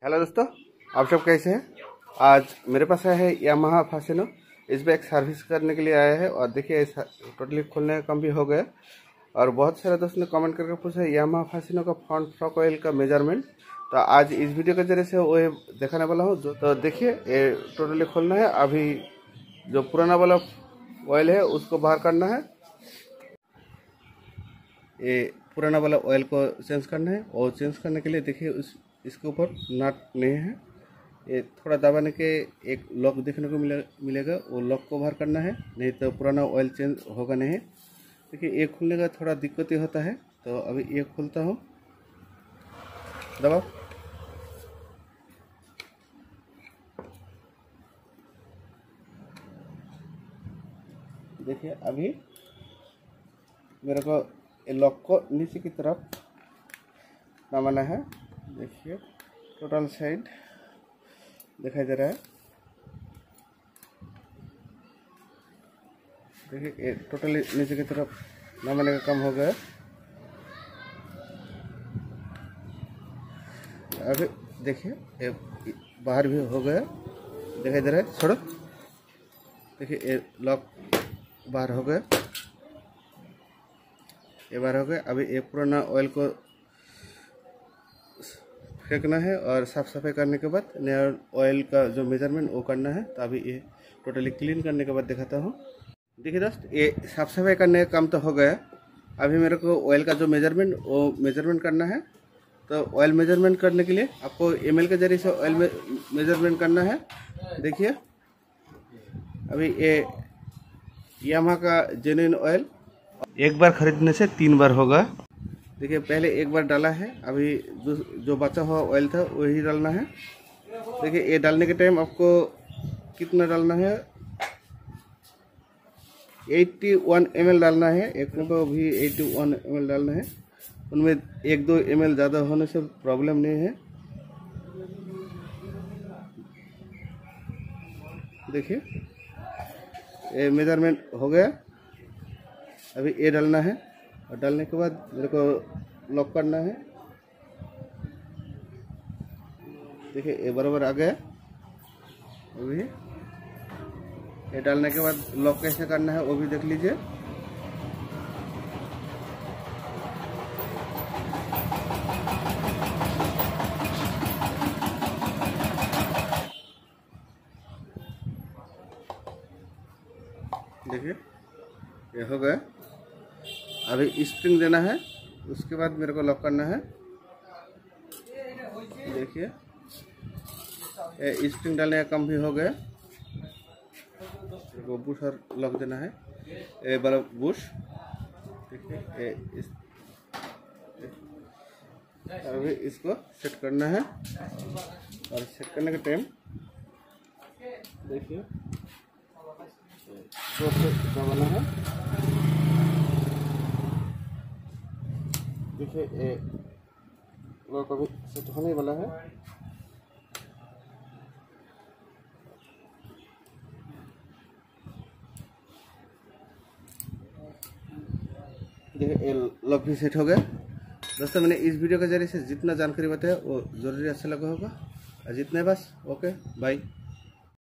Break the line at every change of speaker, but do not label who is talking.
Hello दोस्तों, आप सब कैसे हैं। आज मेरे पास आया है यामाहा फासिनो। इस पर एक सर्विस करने के लिए आया है और देखिए टोटली खोलने का काम भी हो गया। और बहुत सारे दोस्तों ने कमेंट करके पूछा है यामाहा फासिनो का फ्रंट फ्रॉक ऑयल का मेजरमेंट। तो आज इस वीडियो के जरिए से वो दिखाने वाला हूँ। तो देखिए ये टोटली खोलना है। अभी जो पुराना वाला ऑयल है उसको बाहर करना है। ये पुराना वाला ऑयल को चेंज करना है और चेंज करने के लिए देखिए इसके ऊपर नट नहीं है। ये थोड़ा दबाने के एक लॉक देखने को मिलेगा, वो लॉक को बाहर करना है, नहीं तो पुराना ऑयल चेंज होगा नहीं। देखिए ये खुलने का थोड़ा दिक्कत ही होता है। तो अभी ये खोलता हूँ, दबाओ। देखिए अभी मेरे को ये लॉक को नीचे की तरफ दबाना है। देखिए टोटल साइड दिखाई दे रहा है। देखिए ये टोटली नीचे की तरफ दबाने का काम हो गया। अभी देखिए ये बाहर भी हो गया, दिखाई दे रहा है। छोड़ो, देखिए ये लॉक बाहर हो गया, ये बाहर हो गया। अभी ये पुराना ऑयल को फेंकना है और साफ सफाई करने के बाद नया ऑयल का जो मेजरमेंट वो करना है। तो अभी ये टोटली क्लीन करने के बाद दिखाता हूँ। देखिए दोस्त, ये साफ सफाई करने का काम तो हो गया। अभी मेरे को ऑयल का जो मेजरमेंट वो मेजरमेंट करना है। तो ऑयल मेजरमेंट करने के लिए आपको एमएल के जरिए से ऑयल मेजरमेंट करना है। देखिए अभी ये यामाहा का जेन्युइन ऑयल एक बार खरीदने से 3 बार होगा। देखिए पहले एक बार डाला है, अभी जो बचा हुआ ऑयल था वही डालना है। देखिए ये डालने के टाइम आपको कितना डालना है, 81 ml डालना है। एक को भी 81 ml डालना है। उनमें 1-2 ml ज़्यादा होने से प्रॉब्लम नहीं है। देखिए ये मेजरमेंट हो गया। अभी ये डालना है और डालने के बाद मेरे को लॉक करना है। देखिए ये बराबर आ गया। अभी ये डालने के बाद लॉक कैसे करना है वो भी देख लीजिए। देखिए ये हो गया। अभी स्प्रिंग देना है, उसके बाद मेरे को लॉक करना है। देखिए ये स्प्रिंग डालने का काम भी हो गया। मेरे को बुश और लॉक देना है, ये वाला बुश। देखिए अभी इसको सेट करना है और सेट करने के टाइम देखिए दो से दबाना है। देखिए ये लॉक अभी सेट होने वाला है। देखिए ये लॉक भी सेट हो गया। दोस्तों मैंने इस वीडियो के जरिए से जितना जानकारी बताया वो ज़रूरी अच्छा लगा होगा। और जितने बस ओके बाय।